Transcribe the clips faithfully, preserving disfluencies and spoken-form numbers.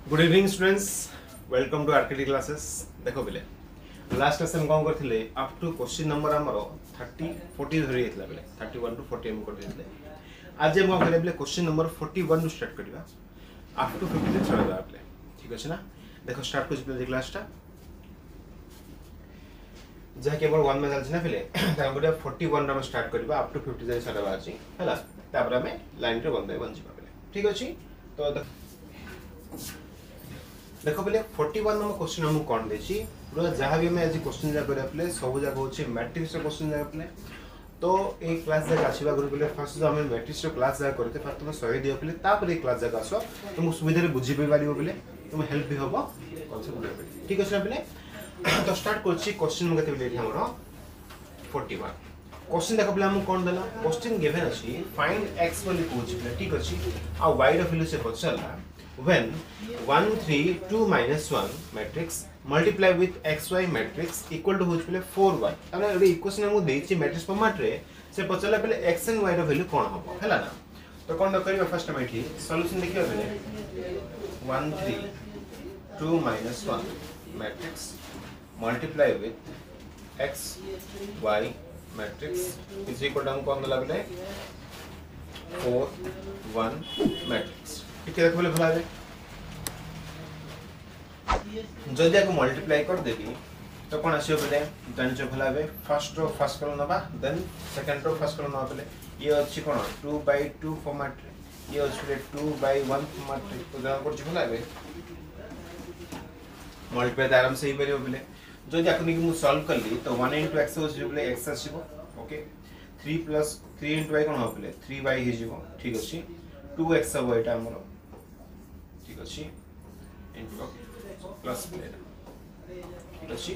Good evening students, welcome to RKT classes. देखो बेले last class हम कौन करथिले अप टू क्वेश्चन नंबर हमरो तीस चालीस धरि हेतला बेले इकतीस टू चालीस हम करथिले। आज हम कौन करले क्वेश्चन नंबर इकतालीस टू स्टार्ट करबा अप टू पचास तक चलबा बेले। ठीक अछि ना? देखो स्टार्ट को जितले क्लासटा जा केवल वन में चलछि ना बेले त हम इकतालीस रा स्टार्ट करबा अप टू पचास जाय चलबा अछि हला। तापर हमें लाइन रे बंद बन जिबा बेले। ठीक अछि? तो देखो पहले इकतालीस नंबर क्वेश्चन हम कोन देछि पूरा जहां भी हमें आज क्वेश्चन जा करे पहले सब जगह होछि मैट्रिक्स रो क्वेश्चन जा पहले। तो एक क्लास जगह आसीबा गुरु पहले फर्स्ट जो हमें मैट्रिक्स रो क्लास जा करते फर्स्ट तुम सही दियो पहले तापर एक क्लास जगह आसो तुम सुविधा रे बुझी पे पारिबो पहले तुम हेल्प भी होबो कॉन्सेप्ट बुझे पहले। ठीक अछि ना पहले? तो स्टार्ट करछि क्वेश्चन हम कते पहले हमरो इकतालीस क्वेश्चन देखो पहले हम कोन देला क्वेश्चन गिवन अछि फाइंड x वाली पूछ पहले। ठीक अछि आ y रो वैल्यू से पछला when one three two minus one matrix multiply with xy matrix equal to होच पहले four y ताने एडी इक्वेशन हम देछि मैट्रिक्स फॉर्मेट रे से पछला पहले x and y रो वैल्यू कोन हबो हैला ना। तो कोन करियो फर्स्ट में एठी सॉल्यूशन देखियो पहले one three two minus one matrix multiply with x y matrix is equal to हम कोन दला पहले four one matrix। ठीक है, देखो बोले भला है जदि आपको मल्टीप्लाई कर देबी तो कोन आसीयो पहले जानिचो भला है फर्स्ट रो फर्स्ट कॉलम नबा then second row first column नबा पहले ये अछि कोन two by two फॉर्मेट ये अछि पहले two by one फॉर्मेट तो जान करछि भला है मल्टीप्लाई आराम से ही परियो पहले जदि आपको कि मु सॉल्व कर ली तो one into x होछि पहले x आसीबो okay three plus three into y कोन हो पहले three y हे जिवो। ठीक अछि two x सब एटा हमरो ठीक अछि इनटू प्लस प्लेट ठीक अछि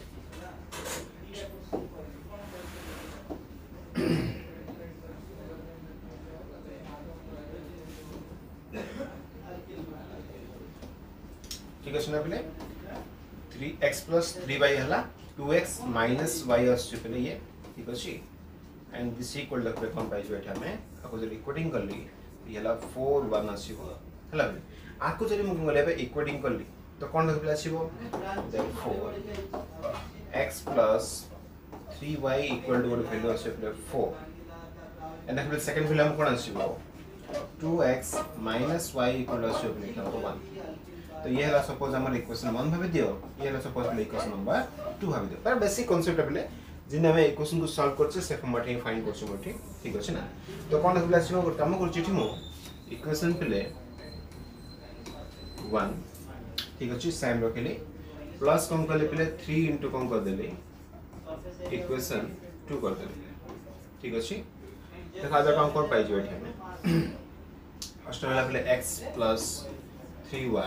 ठीक अछि ना पहले three x plus three y हला two x minus y अछि पहले ये ठीक अछि एंड दिस इक्वल टू कोन पाइजो एटा में ako जब इक्वेटिंग कर ली ये हला four one आसीबो हला बे आको जरी मु गले बे इक्वेटिंग कर ली तो कोन लगे आसीबो therefore x plus three y equal to value आसीबो four एंड देखो सेकंड वैल्यू हम कोन आसीबो two x minus y equal to आसीबो one। तो ये हला सपोज हमर इक्वेशन one भाबे दियो ये हला सपोज इक्वेशन नंबर two भाबे दियो पर बेसिक कांसेप्ट पहले जिन हमें इक्वेशन को सॉल्व करछे से फॉर्मेट ही फाइंड करछे मोठी ठीक अछि ना। तो कोन लगे आसीबो काम करछि ठी मु इक्वेशन पहले one ठीक अछि सेम रखले प्लस कम करले पहले three into कम कर देले इक्वेशन two कर देले ठीक अछि। देखा जा काम कर पाइ जो एठी में फर्स्ट वाला पहले x plus three y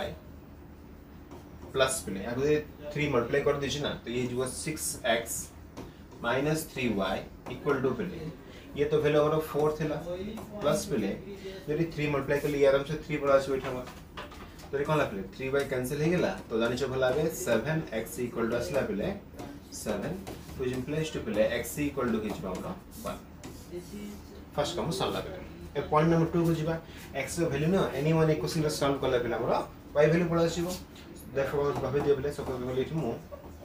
plus पहले आगे three मल्टीप्लाई कर दिछि ना तो ये जो six x minus three y equal to पहले ये तो वैल्यू हमारा four थिला प्लस पहले यदि three मल्टीप्लाई कर लिया आराम से three बड़ा से बैठा हुआ तो ये कौन ला पहले three by कैंसिल हो गेला तो जानि छ भला बे seven x equal to असला पहले seven which implies to पहले x equal to किछ बाउला one फर्स्ट कम सॉल्व लागले ए पॉइंट नंबर two को जिबा x रो वैल्यू ना एनी वन इक्वेशन रो सॉल्व करला पहले हमरा y वैल्यू पड़ा आसीबो देखो भाबे दियो पहले सपोज को लेठी मु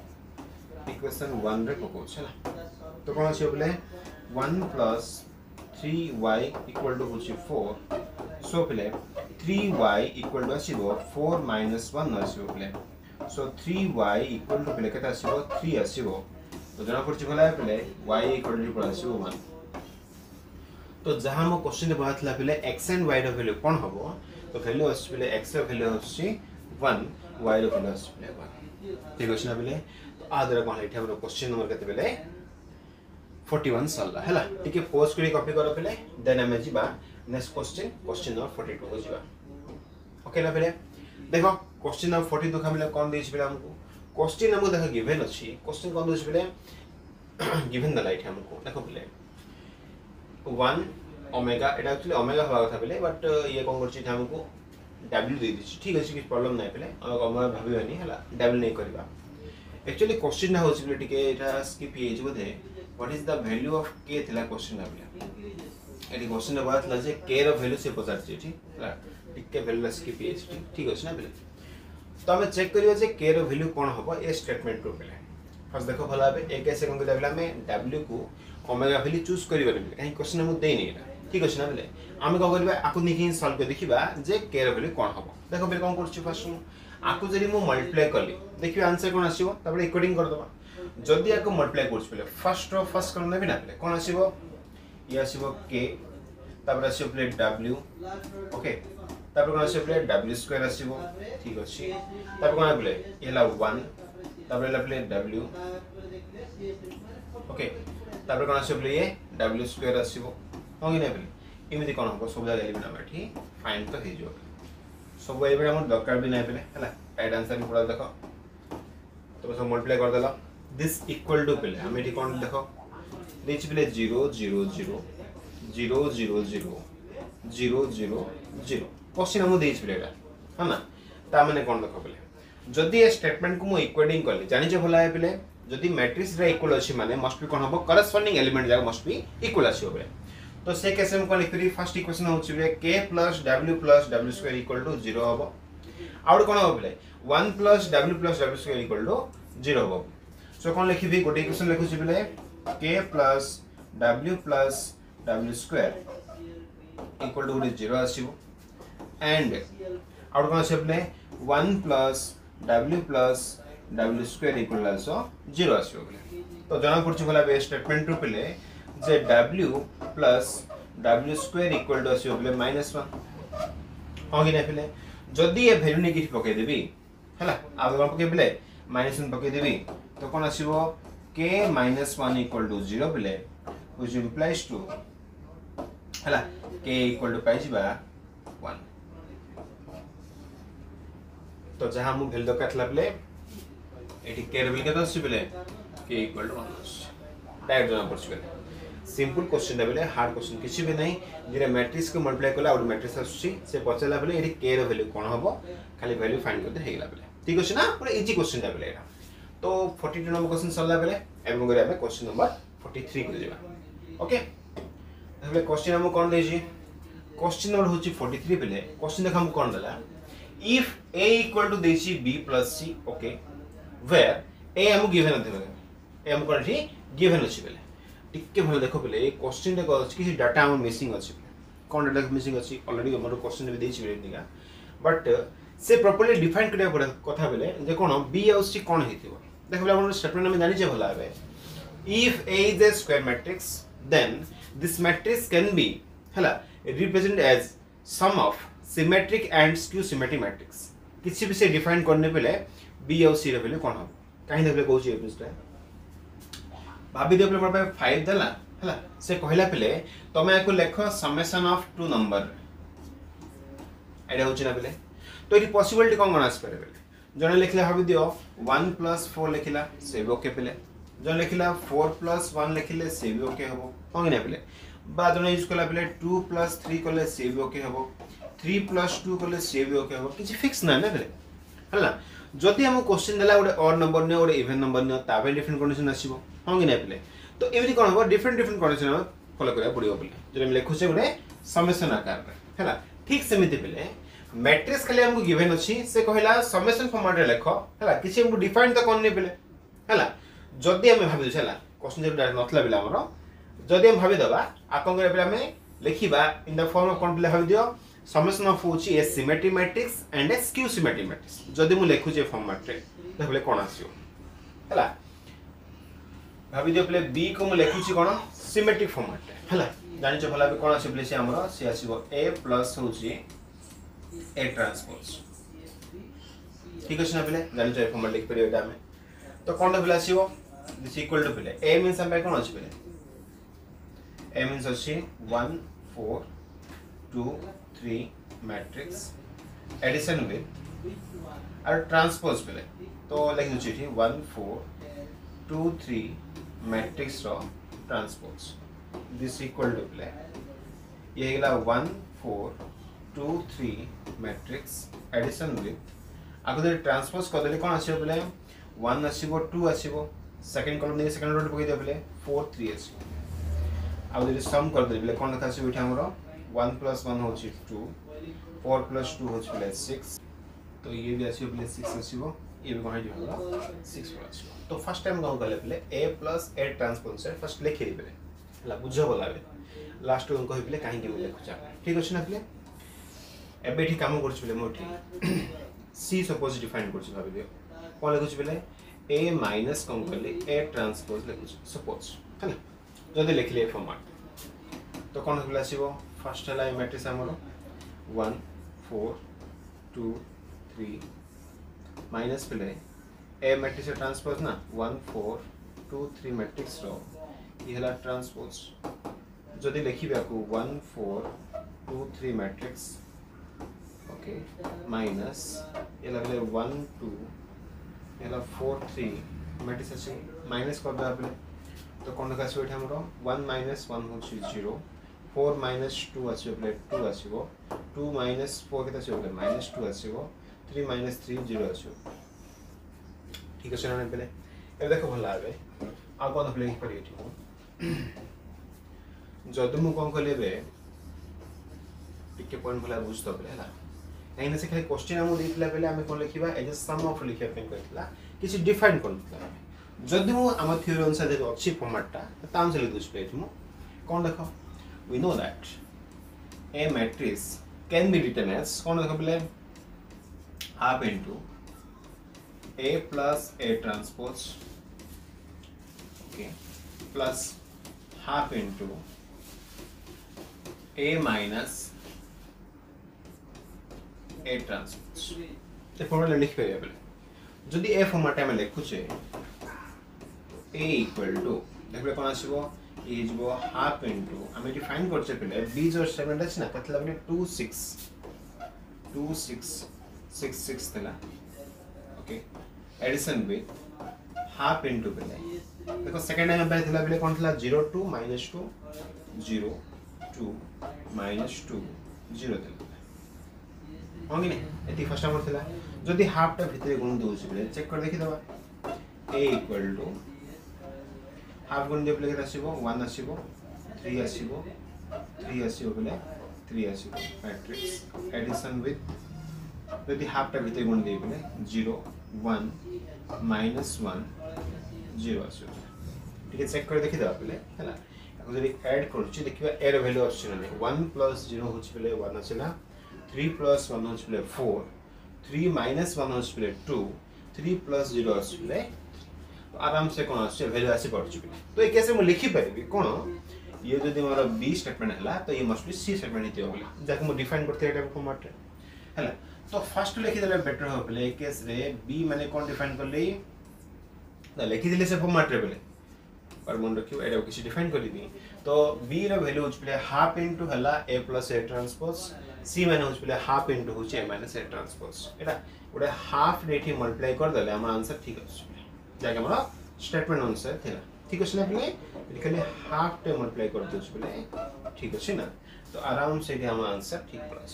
इक्वेशन one रे पको छला तो कोन आसीबो पहले one plus three y equal to होछि four सो पहले three y equal to आसीबो four minus one आसीबो पहले सो three y equal to पहले केता आसीबो three आसीबो तो जना करछि भला पहले y equal to पड़ा आसीबो one। तो जहां हम क्वेश्चन रे बातला पहले x and y रो वैल्यू कोन हबो तो वैल्यू आसी पहले x रो वैल्यू आसी one y रो वैल्यू आसी पहले one। ठीक अछि ना पहले तो आदर कोन एठी हमरो क्वेश्चन नंबर केते पहले forty-one सल्ला हैला ठीक है पोस्ट करी कॉपी करो पहले देन हम जिबा next question question number forty-two को जिबा ओके ना पहले देखो क्वेश्चन नंबर forty-two का मतलब कोन देछि पहले हमको क्वेश्चन हमको देखो गिवन अछि क्वेश्चन कोन देछि पहले गिवन द लाइट हमको देखो पहले one ओमेगा एटा एक्चुअली ओमेगा हवा था पहले बट ये कोन करछि हमको w दे दिछि ठीक अछि कि प्रॉब्लम नै पहले ओमेगा भाबिबानी हैला w नै करबा एक्चुअली क्वेश्चन ना होछि पहले ठीक है एटा skip hey J Bodhe what is the value of k थिला क्वेश्चन ना एटी क्वेश्चन रे बात ला जे k रो वैल्यू से पचार छी ठीक ला टिके वैल्यू स्किप हे ठीक अछि ना पहले तो आम चेक करियो जे के रो वैल्यू कोन हबो ए स्टेटमेंट रो बेले फर्स्ट देखो भला भाबे ए कैसे कोन करिया बेले हमें w को ओमेगा वैल्यू चूज करिबा बेले काहे क्वेश्चन हम देई नै ठीक अछि ना बेले आमे को करबा आकु निकि सॉल्व कर देखिबा जे के रो वैल्यू कोन हबो देखो बेले कोन करछि फर्स्ट आकु जदि मु मल्टीप्लाई करली देखिबा आंसर कोन आसीबो तबले इक्वेटिंग कर दबा जदि आकु मल्टीप्लाई करछि बेले फर्स्ट रो फर्स्ट कर नेबि ना बेले कोन आसीबो ये आसीबो k तबरे आसीबो बेले w ओके तबरे कोन आसीबो बेले w स्क्वायर आसीबो ठीक अछि तबरे कोन बेले एला वन तबरे एला बेले w ओके तबरे कोन आसीबो बेले ये w स्क्वायर आसीबो होगी ना बेले इमिति कोन हो सब जगह एलिमिन बैठी फाइन तो हे जो सब एबे हमर दरकार भी नै बेले हला राइट आंसर भी पूरा देखो तो सब मल्टीप्लाई कर देला दिस इक्वल टू बेले हम एठी कोन देखो दिस बेले zero zero zero zero zero zero zero zero zero question हम देइछ बेले है ना ता माने कोन देखो बेले जदि ए स्टेटमेंट को मु इक्वेटिंग करली जानि जे भला है बेले जदि मैट्रिक्स रे इक्वल अछि माने मस्ट बी कोन हबो करस्पोंडिंग एलिमेंट जागा मस्ट बी इक्वल अछि बेले तो से केस हम कोन लिखि फर्स्ट इक्वेशन होछि बेले k plus w plus w square equal to zero हबो आउट कोन हबो बेले one plus w plus w square equal to zero हबो सो कोन लिखिबी गोटे इक्वेशन लिखुछि बेले k plus w plus w square equal to zero आसीबो एंड आउट कोन आसीबो बेले one plus w plus w square equal also zero आसीबो बेले तो जना पड़छि भला बे स्टेटमेंट रो बेले जे w plus w square equal to आसीबो बेले minus one होगी ना बेले जदी ए वैल्यू ने किछि पके देबी हला आ कोन पके बेले minus one पके देबी तो कोन आसीबो k minus one equal to zero बेले which implies to हला k equal to पाइबा one तो जहां मु वैल्यू काटला बेले एटी के रो बेले कत बेले k equal to one direct जना पड़छ बेले सिंपल क्वेश्चन बेले हार्ड क्वेश्चन किछि भी नहीं जेरे मैट्रिक्स को मल्टीप्लाई करला और मैट्रिक्स आसी से पचला बेले एटी k रो वैल्यू कोन हबो खाली वैल्यू फाइंड करते हेगला बेले ठीक अछि ना पूरा इजी क्वेश्चन बेले एटा तो forty-two नंबर क्वेश्चन सरला बेले एबं करे हमें क्वेश्चन नंबर forty-three को जेबा ओके हमें क्वेश्चन हम कोन देछि क्वेश्चन नंबर होछि forty-three बेले क्वेश्चन देख हम कोन देला if a equal to देछि b plus c okay where a हम गिवन अथे बेले a हम कोन ठी गिवन अछि बेले टिके भल देखो बेले ए क्वेश्चन रे अछि कि डाटा हम मिसिंग अछि कोन डाटा मिसिंग अछि ऑलरेडी हमर क्वेश्चन भी देछि बेले निका बट से प्रॉपर्ली डिफाइन करिया पड़े कथा बेले जे कोन b और c कोन हेतिबो देखो बेले हमर स्टेटमेंट में जानि जे भला आबे if a is a square matrix then this matrix can be हला represented as sum of symmetric and skew symmetric matrix किछि भी से डिफाइन करने बेले b और c रे वैल्यू कोन हो काहे देखले कहू छी एबिस्टा भाबी दे बेले पर five देला हला से कहला बेले तमे एको लेखो समेशन ऑफ टू नंबर एडा होछि ना बेले तो इट पॉसिबिलिटी कोन कोन आस पारे बेले जने लिखले भाबी दियो one plus four लिखिला से भी ओके बेले जने लिखिला four plus one लिखिले से भी ओके हबो होगी ना बेले बा जने यूज कला बेले two plus three कले से भी ओके हबो three plus two कले से भी ओके हबो किछि फिक्स ना ना बेले हला जदि हम क्वेश्चन देला ओडे ऑड नंबर ने ओडे इवन नंबर ने ताबे डिफरेंट कंडीशन आसीबो होगी ना बेले तो एवरी कोन हबो डिफरेंट डिफरेंट कंडीशन हम फॉलो करिया पड़ियो बेले जे हम लिखु छै ओडे समेशन आकार रे हला ठीक सेमिति बेले मैट्रिक्स खाली हमको गिवन अछि से कहला समेशन फॉर्मेट रे लेखो हला किछि हमको डिफाइन त कोन नै बेले हला जदि हम भाबि छला क्वेश्चन जे डायरेक्ट नथला बेले हमरो जदि हम भाबि दबा आ कोन करे बेले हमें लिखिबा इन द फॉर्म ऑफ कोन बेले भाबि दियो समेशन ऑफ होछि a symmetric matrix and a skew symmetric matrix जदि मु लेखु जे फॉर्मेट रे देखले कोन आसीओ हला भाबि दियो बेले b को मु लेखु छी कोन सिमेट्रिक फॉर्मेट रे हला जानि छ भला बे कोन आसी बेले से हमरो से आसीबो a प्लस होछि a ट्रांसपोज ठीक अछि ना बेले जानि छ फॉर्मेट लिख परियो एटा में तो कोन बेले आसीबो दिस इक्वल टू बेले a मींस हम कोन अछि बेले a मींस अछि one four two three matrix addition with और ट्रांसपोज बेले तो लिख दु छी one four two three matrix रो ट्रांसपोज दिस इक्वल टू बेले ये गेला one four two three matrix addition with आगो दे ट्रांसपोज कर देले कोन आसीबो बेले one आसीबो two आसीबो सेकंड कॉलम ने सेकंड रो पके दे बेले four three आसीबो आगो दे सम कर दे बेले कोन लिखा आसीबो इठा हमरो one plus one होछि two four plus two होछि बेले six तो ये भी आसीबो प्लस सिक्स आसीबो ये भी कहां दिबो सिक्स पर आसीबो तो फर्स्ट टाइम कौन कले प्ले a प्लस a ट्रांसपोज से फर्स्ट लिखि दिबे हला बुझो बोलाबे लास्ट को कहि प्ले काहे के मैं लिखु चा ठीक अछि ना प्ले एबे ठीक काम करछ प्ले मोठी c सपोज डिफाइन करछ भाबि दियो कोन लिखुछ प्ले a माइनस कौन करले a ट्रांसपोज लिखुछ सपोज हला जदि लिखले फॉर्मेट तो कौन होला आसीबो फर्स्ट हला मैट्रिक्स हमरो one four two three minus प्ले ए मैट्रिक्स ट्रांसपोज ना one four two three matrix रो ये हला ट्रांसपोज जदि लिखिबे को one four two three matrix okay minus ये लगले वन टू ये ला फोर थ्री मैट्रिक्स अछि माइनस कर दे आपले तो कौन का स्वेट हमरो वन माइनस वन होछि जीरो फोर माइनस टू आसीबो प्ले टू आसीबो टू माइनस फोर केता आसीबो प्ले माइनस टू आसीबो थ्री माइनस थ्री जीरो आसीबो ठीक अछि ना प्ले ए देखो भल लागे आ कोन प्ले करि एठी जदि मु कोन कलेबे टिके पॉइंट भला बुझतो प्ले हला एने से खाली क्वेश्चन हम देथिला पहले हम कोन लिखिबा एज सम ऑफ लिखिया पेन करथिला किछि डिफाइन करथिला जदि मु हम थ्योरी अनुसार जे अछि फॉर्मेटटा ताम से लिख दुस पे मु कोन देखो we know that a matrix can be written as कौन देखो पहले half into a plus a transpose okay plus half into a minus a transpose ये फॉर्मूला लिख पे पहले जदि a फॉर्मेट में लिखु छे a equal to देखो कौन आसीबो ये जो हाफ इनटू हमें डिफाइन करछे पहले b जो सेवन अछि ना कतला बने two six two six six six तला okay addition with half into पहले देखो सेकंड टाइम पे थला पहले कोन थला zero two minus two zero two minus two zero तला होगी ने एती फर्स्ट टाइम थला जदी हाफ टा भितरे गुण दोछ पहले चेक कर देखि दबा a इक्वल टू हाफ गुण दे प्ले आसीबो वन आसीबो थ्री आसीबो थ्री आसीबो बोले थ्री आसीबो मैट्रिक्स एडिशन विथ यदि हाफ टा भितर गुण दे बोले zero one minus one zero आसीबो ठीक है चेक कर देखि दबा पहले हैला ako जदि ऐड करछि देखिबा a ର वैल्यू आछि नै वन प्लस जीरो होछि पहले वन आछिला थ्री प्लस वन होछि पहले फोर थ्री माइनस वन होछि पहले टू थ्री प्लस जीरो आछि पहले आराम से कौन आसे वैल्यू आसे पड़ चुकी तो ये कैसे मैं लिखि परबी कोन ये जदी मोर बी स्टेटमेंट हला तो ये मस्ट बी सी स्टेटमेंट हिते होबला जाके मैं डिफाइन करते एटा फॉर्मेट रे हला तो फर्स्ट लिखि देले बेटर हो पले केस रे बी माने कोन डिफाइन करले ना लिखि दिले से फॉर्मेट रे पले पर मन रखियो एटा किसी डिफाइन कर दी तो बी रे वैल्यू होच पले हाफ इनटू हला a plus a transpose c माने होच पले हाफ इनटू होच a माइनस a ट्रांसपोज एटा ओडे हाफ रेठी मल्टीप्लाई कर देले हम आंसर ठीक अछि जाके हमरा स्टेटमेंट आंसर थिला ठीक अछि ना पले लिखले हाफ टे मल्टीप्लाई कर दोछ पले ठीक अछि ना तो आराम से हम आंसर ठीक पड़छ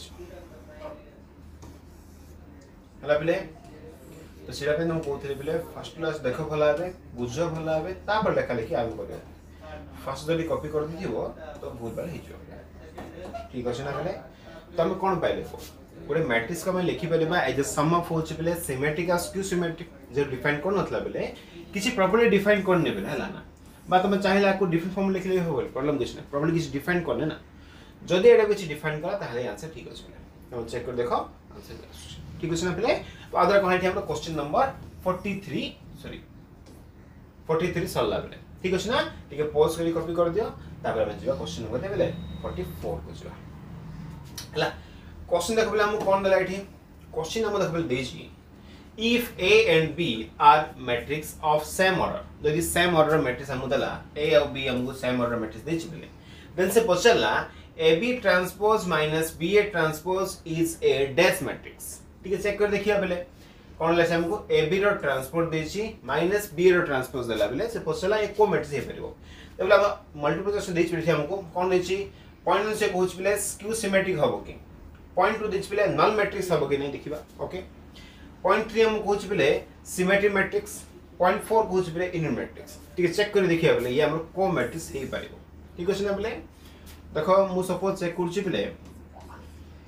हला पले तो सेरा पे हम कोथले पले फर्स्ट क्लास देखो भला बे बुझो भला बे ता पर लेखा लेखि आगु करे फर्स्ट जदी कॉपी कर दिथिबो तो बहुत बार हि जो ठीक अछि ना पले तमे कोन पाइले को गोटे मैट्रिक्स का मैं लिखि पले बा एज अ सम ऑफ होच पले सिमेट्रिक आ स्क्यू सिमेट्रिक जे डिफाइन कोन नथला बेले किछि प्रॉपर्टी डिफाइन करने बेले हला ना बा तमे चाहिला को डिफरेंट फॉर्म लिखले हो बोल प्रॉब्लम दिस ना प्रॉपर्टी किछि डिफाइन करने ना जदी एटा किछि डिफाइन करा ताहले आंसर ठीक अछि बेले हम चेक कर देखो आंसर ठीक अछि ना बेले तो आदर कोन हेठी हमरो question number forty three sorry forty three सल्ला बेले ठीक अछि ना ठीक है पॉज करी कॉपी कर दियो तापर हम जिवा क्वेश्चन नंबर बेले फोर्टी फोर को जिवा हला क्वेश्चन देखबले हम कोन देला एठी क्वेश्चन हम देखबले देछि if a and b are matrix of same order यदि same order matrix हम देला a और b हमको same order matrix देछि बेले then से पछला ab transpose minus ba transpose is a dash matrix ठीक है चेक कर देखिया बेले कोन ले हमको ab रो ट्रांसपोज देछि minus b रो ट्रांसपोज देला बेले से पछला एक को मैट्रिक्स हे परिबो देबला मल्टीप्लिकेशन देछि बेले हमको कोन देछि पॉइंट से कहउछ बेले स्क्यू सिमेट्रिक हबो कि पॉइंट टू देछि बेले नल मैट्रिक्स हबो कि नै देखिबा ओके पॉइंट थ्री हम कहउछ बेले सिमेट्रिक मैट्रिक्स पॉइंट फोर कहउछ बेले इनर मैट्रिक्स ठीक है चेक कर देखिया बेले ये हमर को मैट्रिक्स हे परिबो ठीक अछि ना बेले देखो मु सपोज चेक करछि बेले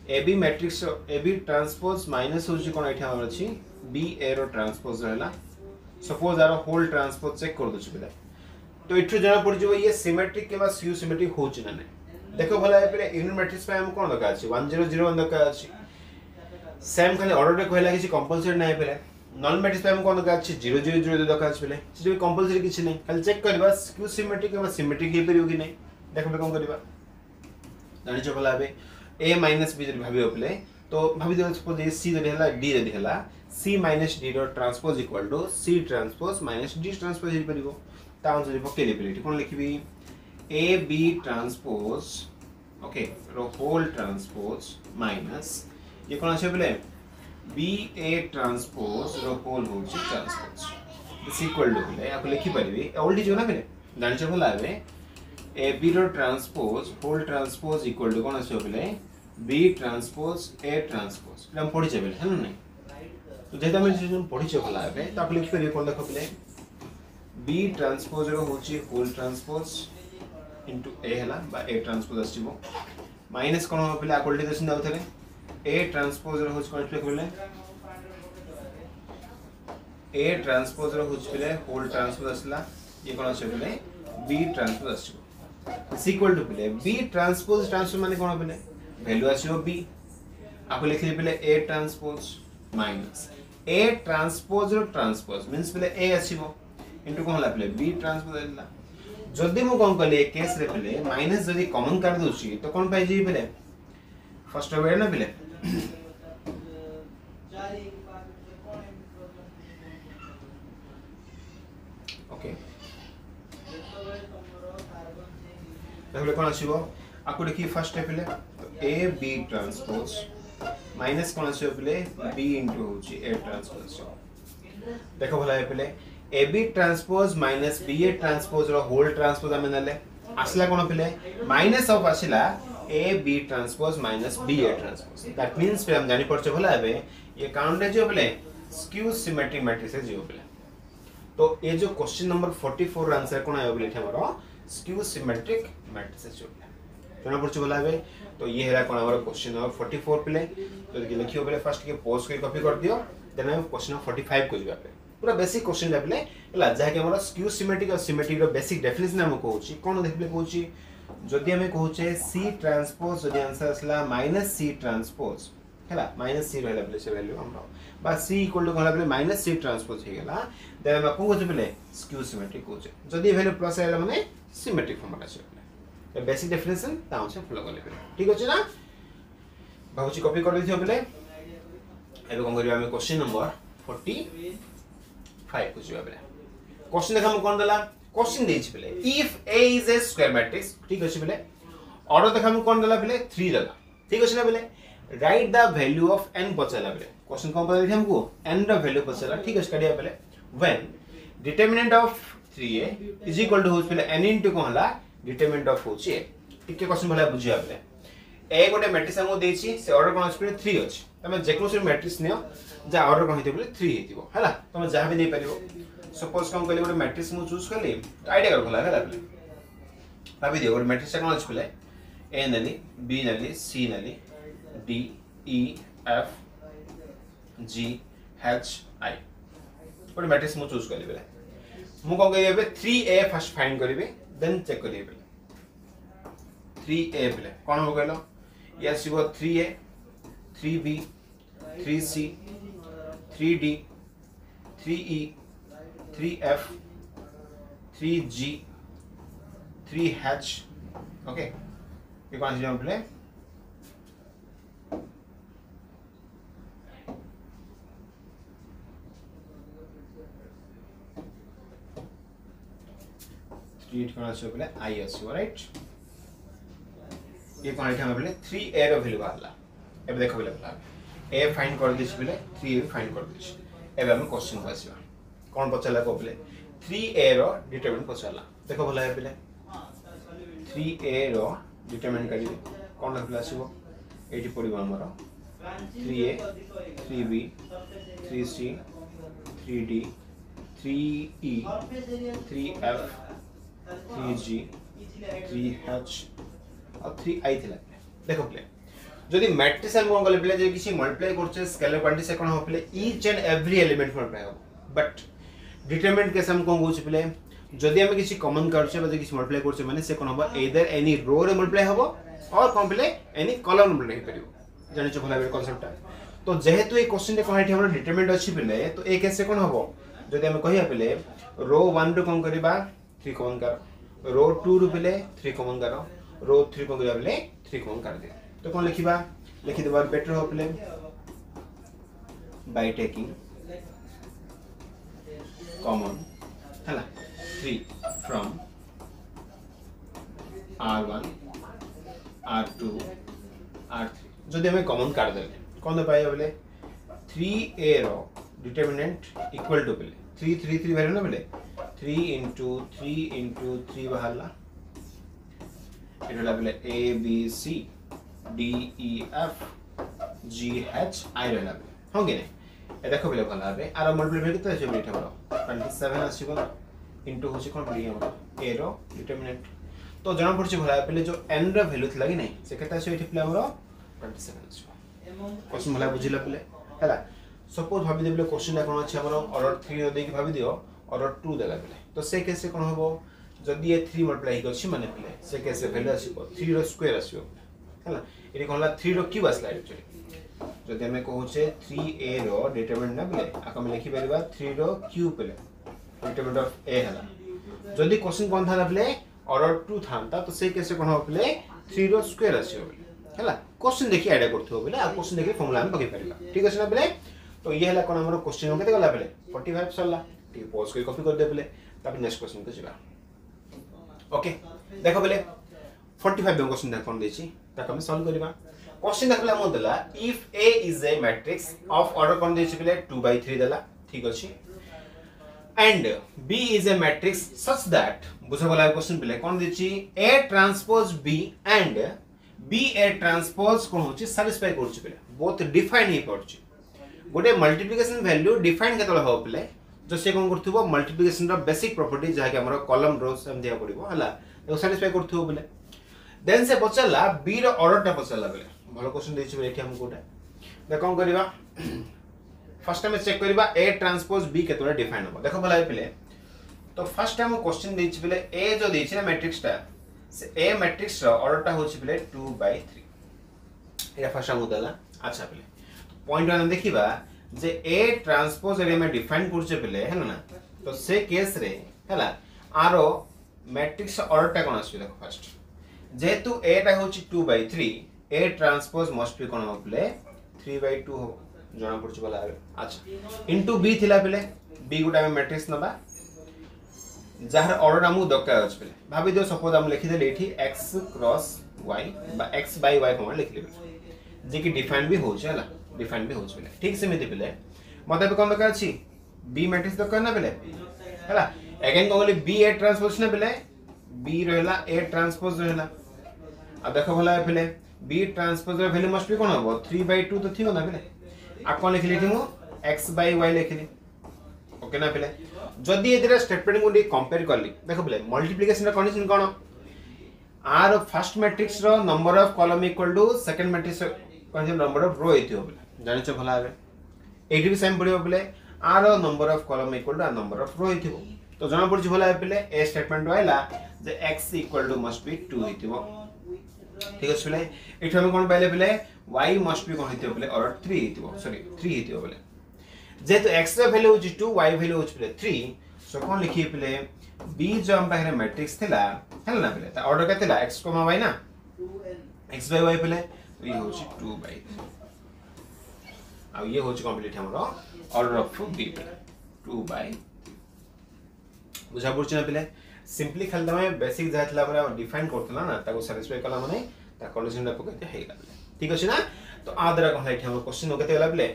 AB matrix AB transpose minus होची कोन एठी हमर अछि बी ए रो ट्रांसपोज रहला सपोज आर होल ट्रांसपोज चेक कर दोछु पिला तो इठु जना पड़ जइबो ये सिमेट्रिक के बा स्क्यू सिमेट्रिक होची ना नै देखो भला पे यूनिट मैट्रिक्स पे हम कोन दका अछि वन जीरो जीरो वन दका अछि सेम खाली ऑर्डर रे कहला कि कंपलसरी नै पेले नॉन मैट्रिक्स पे हम कोन दका अछि जीरो जीरो जीरो दका अछि पेले जे कंपलसरी किछ नै खाली चेक करबा स्क्यू सिमेट्रिक के बा सिमेट्रिक हे परियो कि नै देखो पे कोन करबा जानि छ भला बे a minus b जब भाबी होपले तो भाबी दे सपोज ए c जदी हला d जदी हला c minus d dot transpose equal to c transpose minus d transpose हे परिबो ताउन जदी पकेले पेले कोन लिखबी a b ट्रांसपोज ओके रो होल ट्रांसपोज माइनस ये कोन আছে বলে b a ट्रांसपोज रो होल होची ट्रांसपोज इज इक्वल टू বলে আপনি লিখি পারিবি অলরেডি जो ना বলে জানি छ भला है a b रो transpose whole transpose equal to कोन আছে বলে b ट्रांसपोज a ट्रांसपोज हम पढि छबे है ना तो जेता हम जो पढि छ भला है तो आप लिख पे कोन देखो बले b ट्रांसपोज रो होची होल ट्रांसपोज इनटू a हला बा a ट्रांसपोज आसीबो माइनस कोन हो बले इक्वल टू दसन दाउथले a ट्रांसपोज रो होची कोन लिख बले a ट्रांसपोज रो होची बले होल ट्रांसपोज असला ये कोन আছে बले b ट्रांसपोज आसीबो इज इक्वल टू बले b ट्रांसपोज ट्रांसपोज माने कोन बले वैल्यू आछो b आप लिखले पले a transpose minus a transpose रो ट्रांसपोज मींस पले a आछिबो इनटू कोन ला पले b ट्रांसपोज आला जदी मु कोन कले केस रे पले माइनस जदी कॉमन कर दोची तो कोन पाइ जी पले फर्स्ट वे ना पले ओके तबले कोन आछिबो आको देखि फर्स्ट है पले a b ट्रांसपोज माइनस कोन আছে पले b इनटू होची a ट्रांसपोज देखो भला है पले a b transpose minus b a transpose रो होल ट्रांसपोज हम नले असला कोन पले माइनस ऑफ असला a b transpose minus b a transpose that means पे हम जानि पड़छ भला है ये काउंट है जो पले स्क्यू सिमेट्रिक मैट्रिक्स है जो पले तो ये जो क्वेश्चन नंबर चौवालीस आंसर कोन आयो पले हमरो स्क्यू सिमेट्रिक मैट्रिक्स है जो जना पड़छ भला है तो ये हैला कोन हमर क्वेश्चन नंबर चौवालीस पले तो कि लिखियो पले फर्स्ट के पोस्ट के कॉपी कर दियो देन हम क्वेश्चन नंबर पैंतालीस को जिबा पे पूरा बेसिक क्वेश्चन ले पले हला जा के हमर स्क्यू सिमेट्रिक और सिमेट्रिक रो बेसिक डेफिनेशन हम कहूची कोन देखले कहूची जदी हमें कहूचे c ट्रांसपोज जदी आंसर असला माइनस c ट्रांसपोज हला माइनस c रहला पले से वैल्यू हमरो बा c इक्वल टू कहला पले माइनस c ट्रांसपोज हे गेला देन हम कहूचे पले स्क्यू सिमेट्रिक कहूचे जदी वैल्यू प्लस आइला माने सिमेट्रिक फॉर्म आछे तो बेसिक डेफिनेशन ताऊ से फॉलो कर ले ठीक अछि ना बाबूजी कॉपी कर दिथियो पले एबे कोन करियो हम क्वेश्चन नंबर पैंतालीस को जिबा पले क्वेश्चन देखा हम कोन दला क्वेश्चन देछि पले if a is a square matrix ठीक अछि पले ऑर्डर देखा हम कोन दला पले तीन दला ठीक अछि ना पले write the value of n पचला पले क्वेश्चन कोन पले हमको n द वैल्यू पचला ठीक अछि कडिया पले when determinant of three a is equal to होस पले n इनटू कोनला डिटरमिनेंट ऑफ होची ठीक क्वेश्चन भला बुझिया पले ए गोटे मैट्रिक्स हमो देछि से ऑर्डर कोन अछि तीन अछि तमे जेकोसे मैट्रिक्स नियो जा ऑर्डर कोन हेते पले तीन हेतिबो हला तमे जहा भी नै परिबो सपोज कम कले गोटे मैट्रिक्स मु चूज करली तो आईडिया कर भला हला पले भाबी दियो गोटे मैट्रिक्स कोन अछि पले ए नली बी नली सी नली D E F G H I गोटे मैट्रिक्स मु चूज करली पले मु कोन करिबे तीन ए फर्स्ट फाइंड करिबे देन चेक करिबे तीन ए पले कोन हो गलो या सिबो तीन ए तीन बी तीन सी तीन डी तीन ई तीन एफ तीन जी तीन एच ओके ये कौन सी जगह पले तीन कौन सी पले आई आसी राइट ये कौन इठा पले तीन ए रो वैल्यू बाहरला एबे देखो पले पला ए फाइंड कर दिस पले तीन ए फाइंड कर दिस एबे हम क्वेश्चन को आसीबा कौन पचला को पले तीन ए रो डिटरमिनेंट पचला देखो भला है पले तीन ए रो डिटरमिनेंट करी कौन लगला आसीबो एटी पडिबो हमर तीन ए तीन बी तीन सी तीन डी तीन ई तीन एफ तीन जी तीन एच और तीन आई थिला देखो प्ले जदि मैट्रिक्स हम कोन गले पिले जे किसी मल्टीप्लाई करछे स्केलर क्वांटिटी से कोन हो पिले each and every element multiply हो बट डिटरमिनेंट केस हम कोन होछ पिले जदि हम किसी कॉमन करछे बजे किसी मल्टीप्लाई करछे माने से कोन होबा एदर एनी रो रे मल्टीप्लाई होबो और कोन पिले एनी कॉलम मल्टीप्लाई करिवो जानि छ भला कांसेप्ट तो जेहेतु ए क्वेश्चन रे कोन हमरा डिटरमिनेंट अछि पिले तो ए केस से कोन होबो जदि हम कहिया पिले रो वन रो कोन करबा थ्री कॉमन कर रो टू रो पिले थ्री कॉमन कर रो थ्री कोन करबा पिले थ्री कॉमन कर दे तो कौन लिखिबा लिखि देबार बेटर हो प्ले बाय टेकिंग कॉमन हला three from R one R two R three जदि हमें कॉमन काट देले कोन पाए बोले थ्री ए रो डिटरमिनेंट इक्वल टू बोले थ्री थ्री थ्री वैल्यू ना बोले three into three into three बाहरला इधर बोले a b c d e f g h i रहला होंगे ने ए देखो बोले भला बे आरो मल्टीप्लाई कितना আছে बेटा बरो सत्ताईस आसीबो इनटू होची कोन बडी हमरो a रो डिटरमिनेंट तो जणा पड़छ भला पहले जो n रो वैल्यू थला कि नहीं से केता আছে एठी प्ले हमरो सत्ताईस आसीबो क्वेश्चन भला बुझिला पहले हला सपोज भाबी देबले क्वेश्चन कोन আছে हमरो ऑर्डर थ्री रो देकी भाबी दियो ऑर्डर टू देला पहले तो से केस से कोन होबो जदी ए थ्री मल्टीप्लाई करछि माने पहले से केस से वैल्यू आसीबो थ्री रो स्क्वायर आसीबो हला एटी कोनला थ्री रो क्यूब आसला एक्चुअली जदी हमें कहूचे थ्री ए रो डिटरमिनेंट ना पहले आक हम लिखि परबा थ्री रो क्यूब पहले डिटरमिनेंट ऑफ ए हला जदी क्वेश्चन कोन था पहले ऑर्डर टू थांता तो से केस से कोन हो पहले थ्री रो स्क्वायर आसीबो हला क्वेश्चन देखि आइडिया करथो पहले आ क्वेश्चन देखि फार्मूला हम पके परबा ठीक अछि ना पहले तो ये हला कोन हमरो क्वेश्चन केते गला पहले पैंतालीस सरला ठीक पॉज कर कॉपी कर दे पहले तब नेक्स्ट क्वेश्चन को जिबा ओके देखो पहले पैंतालीस में क्वेश्चन देखन देछि ताक हम सॉल्व करबा क्वेश्चन देखला हम देला if a is a matrix of order कोन देछि पहले टू बाय थ्री देला ठीक अछि and b is a matrix such that बुझा वाला क्वेश्चन पहले कोन देछि a transpose b and b a transpose कोन होछि सैटिस्फाई करछि पहले बोथ डिफाइन ही पड़छि गोटे मल्टीप्लिकेशन वैल्यू डिफाइन केतला हो पहले जो से कोन करथुबो मल्टीप्लिकेशन रो बेसिक प्रॉपर्टी जहा के हमरो कॉलम रो सम दिया पड़िबो हला तो सैटिस्फाई करथुबो बोले देन से बचला b रो ऑर्डर टा बचला बोले भलो क्वेश्चन देछि बोले एठी हम कोटा देख कोन करबा फर्स्ट टाइम चेक करबा a ट्रांसपोज b केतला डिफाइन हो देखो भला पहले तो फर्स्ट टाइम क्वेश्चन देछि बोले a जो देछि ना मैट्रिक्स टा से a मैट्रिक्स रो ऑर्डर टा होछि बोले टू बाय थ्री एटा फर्स्ट टाइम देला अच्छा पहले पॉइंट वन देखिबा जे a ट्रांसपोज रे में डिफाइन करछे पहले है ना तो से केस रे हला आरो मैट्रिक्स ऑर्डर टा कोन आसी देखो फर्स्ट जेतु a टा होची two by three a transpose must be कोन हो पहले थ्री बाय टू हो जणा पड़छ बला अच्छा इनटू b थिला पहले b गुटा में मैट्रिक्स नबा जहार ऑर्डर हमु दरकार अछि पहले भाबी दियो सपोज हम लिखि देले एठी x क्रॉस y बा x बाय y हम लिख लेबे जे कि डिफाइन भी हो छला डिफाइन भी हो छले ठीक से में दिबले मते पे कोन दरकार अछि b मैट्रिक्स दरकार ना पहले हला अगेन कोन b a ट्रांसपोज ना पहले b रहला a ट्रांसपोज रहला अब देखो भला पहले b ट्रांसपोज रे वैल्यू मस्ट बी कोन हो थ्री बाय टू तो थिगो ना पहले आ कोन लिखि लेथि मु x बाय y लिखिली ओके ना पहले जदी एदिरा स्टेटमेंट को कंपेयर करली देखो पहले मल्टीप्लिकेशन रा कंडीशन कोन are first matrix row number of column equal to second matrix कोन नंबर ऑफ रो एथियो बोले जानि छ भला हबे एटी भी सेम पड़ियो बोले are number of column equal to number of row एथियो तो जाना पड़छ भला पहले ए स्टेटमेंट आइला जे x equal to must be two एथियो ठीक अछि पहले एठी हम कोन पाइले पहले y मस्ट बी कोन एथियो पहले और थ्री एथियो सॉरी थ्री एथियो बोले जेतु x रा वैल्यू होची टू y वैल्यू होची पहले थ्री सो कोन लिखि पहले b जो हम पाखरे मैट्रिक्स थिला हैला ना पहले त ऑर्डर के थिला x y ना x by y पहले तो ये होची टू बाय अब ये होची कंप्लीट हमरो order of b two by बुझा पड़छ ना पहले सिंपली खाली में बेसिक जातला हमरा डिफाइन करथला ना ताको सैटिस्फाई कला माने ता कंडीशन टा पकते हेला ठीक अछि ना तो आदरा कोन लाइट हमरो क्वेश्चन होते होला पहले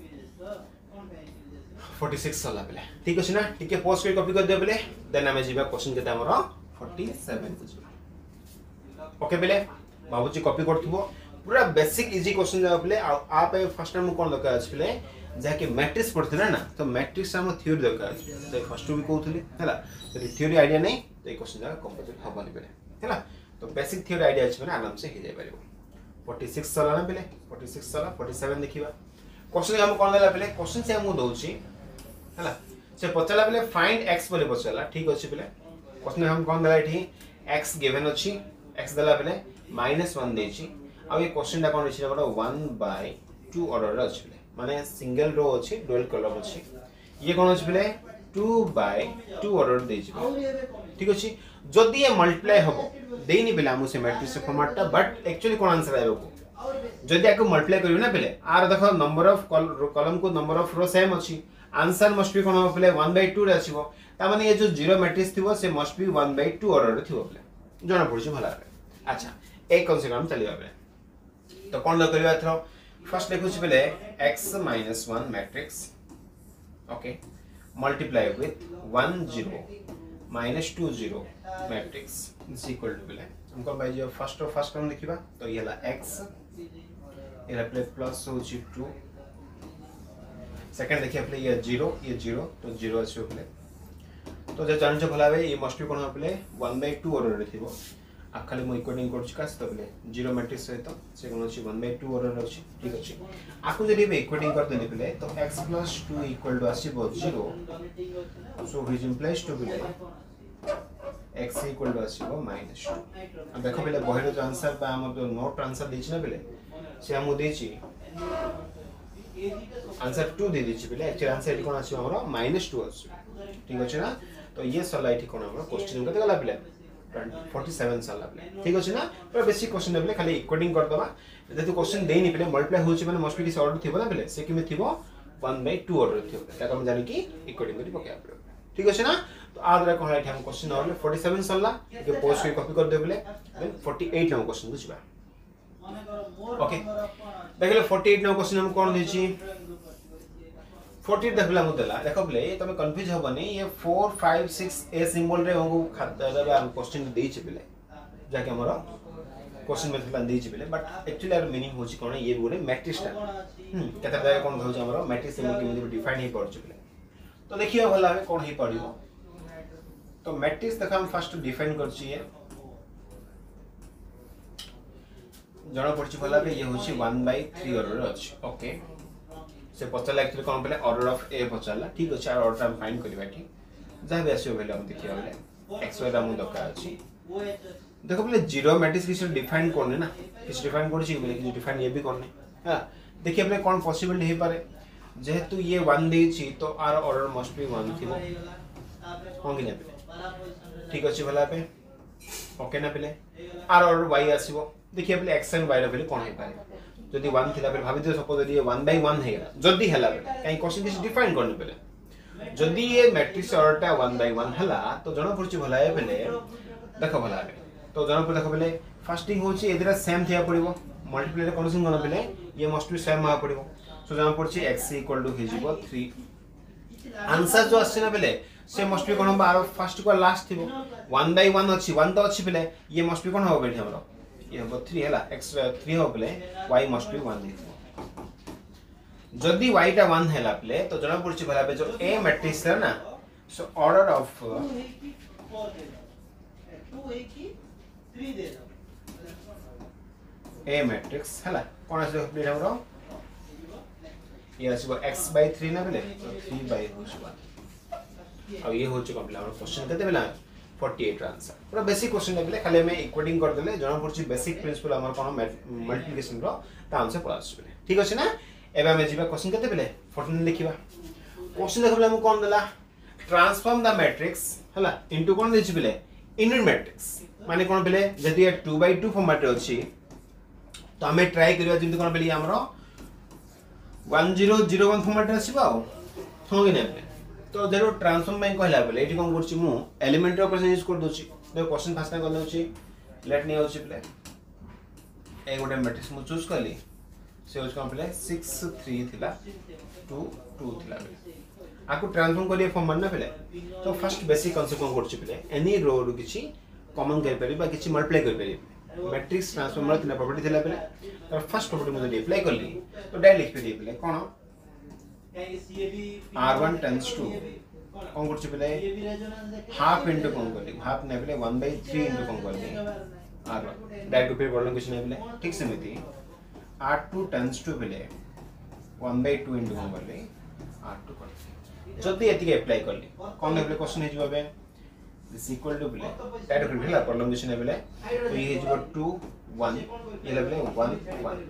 छियालीस सला पहले ठीक अछि ना ठीक है पॉज कर कॉपी कर दे पहले देन हमें जीवा क्वेश्चन केता हमरो सैंतालीस बुझबा ओके पहले बाबूजी कॉपी करथबो पूरा बेसिक इजी क्वेश्चन जा पहले आप फर्स्ट टाइम कोन लगा अछि पहले जाके मैट्रिक्स पढ़थिला ना तो मैट्रिक्स हम थ्योरी दरकार अछि तो फर्स्ट भी कहउथले हैला तो थ्योरी आईडिया नै तो ए क्वेश्चन जा कंप्लीट हबनी पहले हैला तो बेसिक थ्योरी आईडिया अछि माने आराम से हे जाय पारिबो छियालीस सला ना पिले छियालीस सला सैंतालीस देखिबा क्वेश्चन हम कोन देला पिले क्वेश्चन से हम दोउची हला से पचला पिले फाइंड x बोले पचला ठीक अछि पिले क्वेश्चन हम कोन देला एठी x गिवन अछि x देला पिले माइनस वन देछि आ ये क्वेश्चन दा कोन अछि हमरा वन बाय टू ऑर्डर अछि पिले माने सिंगल रो अछि डुअल कॉलम अछि ये कोन अछि पिले टू बाय टू ऑर्डर देछि ठीक अछि जदि ये मल्टीप्लाई हबो देनी पिले हमु से मैट्रिक्स फॉर्मेट बट एक्चुअली कोन आंसर आइबो जदि आको मल्टीप्लाई करियो ना पिले आर देखो नंबर ऑफ कॉलम को नंबर ऑफ रो सेम अछि आंसर मस्ट बी कोन हो पिले वन बाय टू रे आसीबो ता माने ये जो जीरो मैट्रिक्स थिबो से must be one by two order रे थिबो पिले जणा पड़छि भला रे अच्छा एक कॉन्सेप्ट हम चलिबा पिले तो कोन ल करिबा थरो फर्स्ट लिखुछि पिले x minus one matrix okay multiply with one zero minus two zero matrix is equal to पिले हमको बाय जो फर्स्ट और फर्स्ट टर्म लिखिबा तो ये ला x एरा प्लस प्लस होची टू सेकंड देखिए प्ले ये जीरो ये जीरो तो जीरो अछि प्ले तो जे जान छ भलावे ये मस्ट बी कोन प्ले वन बाय टू ऑर्डर रे थिबो आ खाली मो इक्वेटिंग करछ कास तो प्ले जीरो मैट्रिक्स सहित से कोन अछि वन बाय टू ऑर्डर अछि ठीक अछि आकु जदि बे इक्वेटिंग कर देले प्ले तो x plus two equal to आसीबो zero so which implies to प्ले x इक्वल टू आसीबो माइनस टू अब देखो प्ले बहिरो जो आंसर बा हम जो नोट आंसर देछि ना प्ले से हम देछि आंसर टू दे दिछि प्ले एक्चुअल आंसर एटी कोन आसी हमरो माइनस टू आसी ठीक अछि ना तो ये सला एटी कोन हमरो क्वेश्चन कते गला प्ले फोर्टी सेवन सला प्ले ठीक अछि ना पर बेसिक क्वेश्चन प्ले खाली इक्वेटिंग कर दबा जदि क्वेश्चन देनी प्ले मल्टीप्लाई होछि माने मस्ट बी दिस ऑर्डर थिबो ना प्ले से किमे थिबो वन बाय टू ऑर्डर थिबो ताको हम जानि कि इक्वेटिंग करि पके आप ठीक अछि ना तो आदरा कोन एटी हम क्वेश्चन और फोर्टी सेवन सला के पोस्ट के कॉपी कर दे प्ले देन फोर्टी एट हम क्वेश्चन बुझबा ओके देखले फोर्टी एट नो क्वेश्चन हम कोन देछि फोर्टी एट देखला मुदला देखो प्ले तमे कंफ्यूज होबनी ये फोर फाइव सिक्स ए सिंबल रे हमको खाता देबा हम क्वेश्चन देछि प्ले जाके हमरा क्वेश्चन में प्लान देछि प्ले बट एक्चुअली आर मीनिंग होछि कोन ये बोले मैट्रिक्स टा हम केता जाय कोन होछि हमरा मैट्रिक्स से केमि डिफाइन हे पड़छ प्ले तो देखियो भला हमें कोन हे पड़ियो तो मैट्रिक्स देखा हम फर्स्ट डिफाइन करछि ये जणा पड़छि भला बे ये होछि वन बाय थ्री ऑर्डर अछि ओके से पचला एक्चुअली कोन पले ऑर्डर ऑफ ए पचला ठीक अछि आर ऑर्डर हम फाइंड करबा ठीक जहा भी आसियो भेले हम देखियो भेले x y रामु दका अछि देखो पले जीरो मैट्रिक्स किछ डिफाइन करने ना किछ डिफाइन करछि बोले कि डिफाइन ये भी करने हां देखिए पले कोन पॉसिबल हे पारे जेहेतु ये वन देछि तो आर ऑर्डर मस्ट बी वन थिबो होंगे ना पले ठीक अछि भला पे ओके ना पले आर ऑर्डर y आसीबो देखिए पले x एंड y रे पले कोन हे पारे जदि वन थिला पले भाबि दियो सपोज यदि वन बाय वन हेला जदि हेला पले काई क्वेश्चन किछ डिफाइन करने पले जदि ये matrix order one by one हला तो जणा पड़छि भला ए पले देखो भला पे तो जणा पड़े देखो पले फास्टिंग होछि एदरा सेम थिया पड़िबो मल्टीप्लाई रे कोनसिन कोन पले ये मस्ट बी सेम आ पड़िबो सो जणा पड़छि x इक्वल टू हिजिबो थ्री आंसर जो आछि ना पले से मस्ट बी कोन बार फर्स्ट को लास्ट थिबो वन बाय वन अछि वन तो अछि पले ये मस्ट बी कोन हो बेठी हमरो ये हो थ्री हला x थ्री हो पले y मस्ट बी वन थिबो जदि y टा वन हेला प्ले तो जणा पड़छि भला बे जो a मैट्रिक्स है ना so order of a matrix हला कोन आसे प्ले हमरो ये आसीबो x बाय थ्री ना प्ले तो थ्री बाय वन अब ये हो चुका प्ले हमरो क्वेश्चन कते बेला फोर्टी एट आंसर पूरा बेसिक क्वेश्चन है प्ले खाली हमें इक्वेटिंग कर देले जणा पड़छि बेसिक प्रिंसिपल हमर कोन मल्टीप्लिकेशन रो ता आंसर पड़ा आसी ठीक अछि ना एबे हमें जीवा क्वेश्चन कते बेले फोर्टीन लिखिबा क्वेश्चन देखबले हम कोन देला ट्रांसफॉर्म द मैट्रिक्स हला इनटू कोन देछि बेले इनर मैट्रिक्स माने कोन बेले जदि टू बाय टू फॉर्मेट अछि तो हमें ट्राई करिया जेंति कोन बेले हमरो one zero zero one format आसीबा हो कि नै तो जेरो ट्रांसफॉर्म में कहला बेले एठी कोन करछि मु एलिमेंटरी ऑपरेशन यूज कर दोछि देखो क्वेश्चन फास्ट कर दोछि लेट नि होछि बेले ए गोटे मैट्रिक्स मु चूज करली से होछ कोन बेले सिक्स थ्री थिला टू टू थिला आकु ट्रांसफॉर्म करिए फॉर्म मानना बेले तो फर्स्ट बेसिक कांसेप्ट कोन करछि बेले एनी रो रो किछि कॉमन कर परि बा किछि मल्टीप्लाई कर परि मैट्रिक्स ट्रांसफॉर्म रो तीन प्रॉपर्टी थिला बेले तो फर्स्ट प्रॉपर्टी मु अप्लाई करली तो डायरेक्ट लिख परि बेले कोन आर वन टेंड्स टू कोन करछि बेले हाफ इनटू कोन करली हाफ ने बेले वन बाय थ्री इनटू कोन करली आर वन डायरेक्ट पे प्रॉब्लम कुछ नहीं बोले ठीक सेमती आर टू टेंस टू बोले वन बाय टू इनटू कौन करले आर टू कर जदी एति अप्लाई करले कौन लेबले क्वेश्चन हे जबे दिस इक्वल टू बोले डायरेक्ट भेला प्रॉब्लम कुछ नहीं बोले तो ये हे टू वन ये लेबले वन वन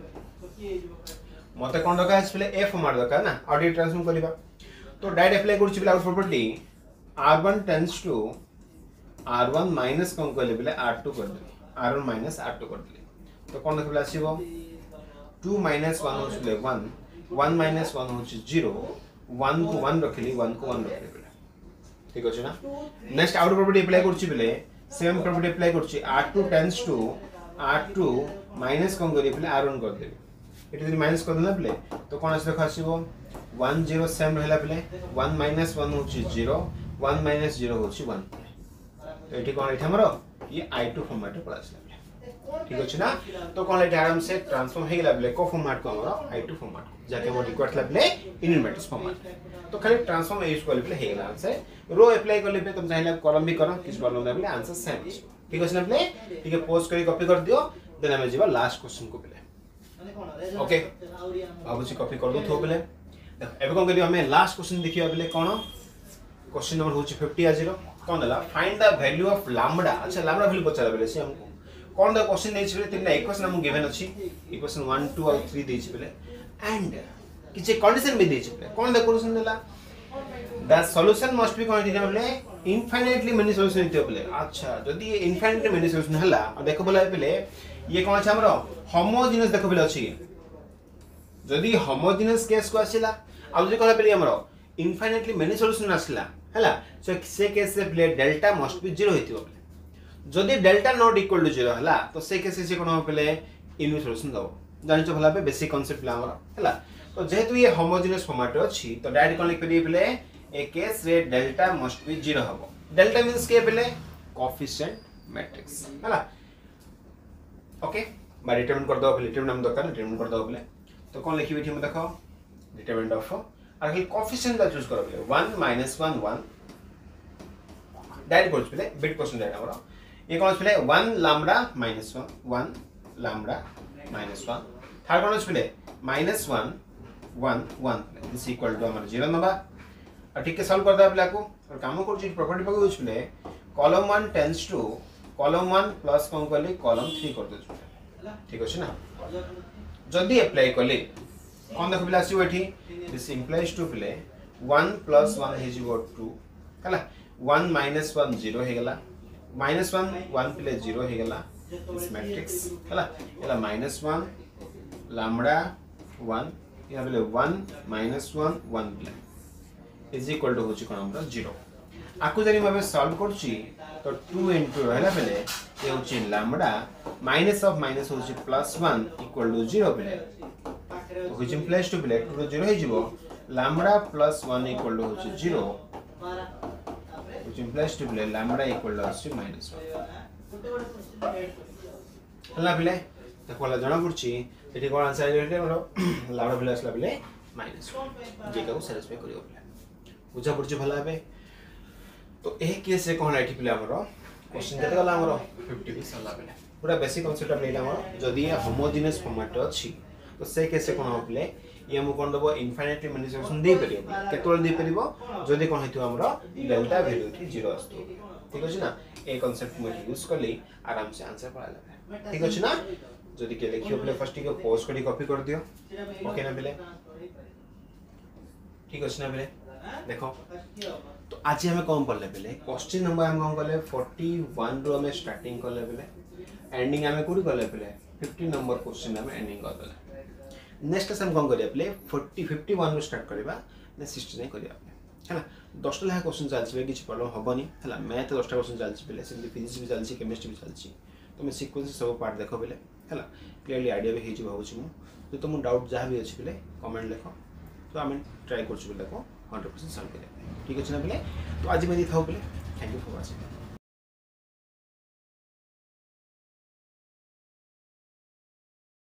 मते कोन दका है एफ मार दका ना ऑडियो ट्रांसफॉर्म करबा तो डायरेक्ट अप्लाई करछि बेला out property R one tends to R one minus कोन करले बेले आर टू कर दे R one minus R two कर दे तो कोन देखबला आसीबो टू माइनस वन होछले वन वन माइनस वन होछि जीरो वन को वन रखली वन को वन रखली बेले ठीक अछि ना नेक्स्ट आउट प्रॉपर्टी अप्लाई करछि बेले सेम प्रॉपर्टी अप्लाई करछि R two tends to R two minus कोन करी बेले आर वन कर दे एटी जदि माइनस कर देला बेले तो कोन आसे खासिबो वन जीरो सेम रहला बेले वन माइनस वन होछि जीरो वन माइनस जीरो होछि वन तो एटी कोन एठी हमरो ये आई टू फॉर्मेट पर आसला ठीक अछि ना तो कोन एठी आराम से ट्रांसफॉर्म हे गेला बेले को फॉर्मेट को हमरो आई टू फॉर्मेट जाके हम रिक्वायर्ड ला बेले इन मैट्रिक्स फॉर्मेट तो खाली ट्रांसफॉर्म यूज कर बेले हे गेला से रो अप्लाई कर ले तुम चाहेला कॉलम भी करो किस प्रॉब्लम दे बेले आंसर सेम ठीक अछि ना बेले ठीक है पोस्ट करी कॉपी कर दियो देन हम जेबा लास्ट क्वेश्चन को बेले ओके अब जी कॉपी कर दो थो बेले एबे कोन करियो हमें लास्ट क्वेश्चन देखियो बेले कोन क्वेश्चन नंबर होची फिफ्टी आ जीरो कोन दला find the value of lambda अच्छा लैम्बडा वैल्यू पचार बेले से हमको कोन द क्वेश्चन नै छिले तीनटा इक्वेशन हम गिवन अछि इक्वेशन वन टू और थ्री दै छी बेले एंड किछ कंडीशन भी दै छी बेले कोन द कंडीशन देला द सॉल्यूशन मस्ट बी कोन दिना बेले इनफाइनाइटली मेनी सॉल्यूशन दियो बेले अच्छा जदी ये इनफाइनाइटली मेनी सॉल्यूशन हला देखो बेले बेले ये कोन छ हमरो होमोजेनियस देखो बेले अछि जदी होमोजेनियस केस को आसिला आ जदी कहला बेले हमरो इनफाइनाइटली मेनी सॉल्यूशन आसिला हला सो से केस से बेले डेल्टा मस्ट बी जीरो हेतिबो बेले जदी delta not equal to zero हला तो से केस से कोन बेले इनवी सॉल्यूशन दो जानि छ भला बे बेसिक कांसेप्ट ला हमरो हला तो जेहेतु ये होमोजेनियस फॉर्मेट अछि तो डायरेक्ट कोन लिख परिए बेले ए केस रे डेल्टा मस्ट बी जीरो हबो डेल्टा मींस के बेले कोएफिशिएंट मैट्रिक्स हला ओके बा डिटरमिन कर दो डिटरमिन हम दरकार डिटरमिन कर दो बेले तो कोन लिखि बेठी हम देखो डिटरमिन ऑफ और हिल कोएफिशिएंट का चूज करो बेले one minus one one direct बोल बेले बिट क्वेश्चन डायरेक्ट हमरा ये कोन बेले one lambda minus one one lambda minus one third कोन बेले minus one one one is equal to हमर जीरो नबा और ठीक के सॉल्व कर दो बेले को और काम कर छी प्रॉपर्टी पर यूज बेले column one tends to column one plus कोन करली कॉलम थ्री कर दो ठीक अछि ना जदी अप्लाई करली कोन देखो बेले आसी एठी दिस इंप्लाइज टू प्ले one plus one is equal to हला वन माइनस वन जीरो हे गेला माइनस वन वन प्ले जीरो हे गेला दिस मैट्रिक्स हला एला माइनस वन लैम्बडा वन या बेले वन माइनस वन वन प्ले इज इक्वल टू होची कोन हमरा जीरो आकु जनी भाबे सॉल्व करछि तो टू इनटू रहला बेले ये होची लैम्बडा माइनस ऑफ माइनस होची plus one equal to zero बेले तो व्हिच इंप्लाइज टू बेले टू जीरो हे जिवो lambda plus one equal to होची जीरो व्हिच इंप्लाइज टू बेले लैम्बडा इक्वल टू होची माइनस वन हला बेले देखो ला जणा पड़छि एठी कोन आंसर हेले हमरो लैम्बडा बेले असला बेले माइनस वन जेका को सैटिस्फाई करियो बेले बुझा पड़छि भला बे तो ए केस से कोन आइठी बेले हमरो क्वेश्चन केते गला हमरो फिफ्टी पिक्स हला बेले पूरा बेसिक कांसेप्ट लेला हमरो जदी ये होमोजेनियस फॉर्मेट अछि तो से केस से कोन बेले ये हम कोन दबो इनफाइनाइटली मेनी सॉल्यूशन दे परिबो केतोल दे परिबो जदी कोन हेतु हमरो डेल्टा वैल्यू थी जीरो आस्तो ठीक अछि ना ए कांसेप्ट में यूज करली आराम से आंसर पढ़ा ठीक अछि ना जदी के लिखियो बेले फर्स्ट के पोस्ट करी कॉपी कर दियो ओके ना बेले ठीक अछि ना बेले देखो तो आज हमें कौन पढ़ले बेले क्वेश्चन नंबर हम कौन करले फोर्टी वन रो हमें स्टार्टिंग करले बेले एंडिंग हमें कोडी करले बेले फिफ्टी नंबर क्वेश्चन हमें एंडिंग कर देले नेक्स्ट हम कौन करिया बेले फोर्टी फिफ्टी वन रो स्टार्ट करबा ने सिक्सटी नाइन करिया हैला दस टा क्वेश्चन चलछि किछ प्रॉब्लम हबनी हैला मैथ दस टा क्वेश्चन चलछि बेले सिंपली फिजिक्स भी चलछि केमिस्ट्री भी चलछि तो मैं सीक्वेंस सब पार्ट देखो बेले हैला क्लियरली आईडिया भी हे जे भाबु छि मु तो तुम डाउट जहां भी अछि बेले कमेंट लिखो तो हमें ट्राई करछु बेले को हंड्रेड परसेंट सॉल्व करिया ठीक अछि ना बेले तो आज मैं दी थाउ बेले थैंक यू फॉर वाचिंग।